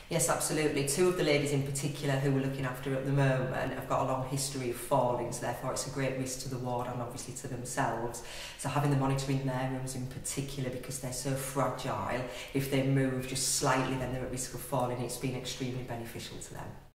Yes, absolutely. Two of the ladies in particular who we're looking after at the moment have got a long history of falling, so therefore it's a great risk to the ward and obviously to themselves. So having the monitoring in their rooms in particular, because they're so fragile, if they move just slightly then they're at risk of falling. It's been extremely beneficial to them.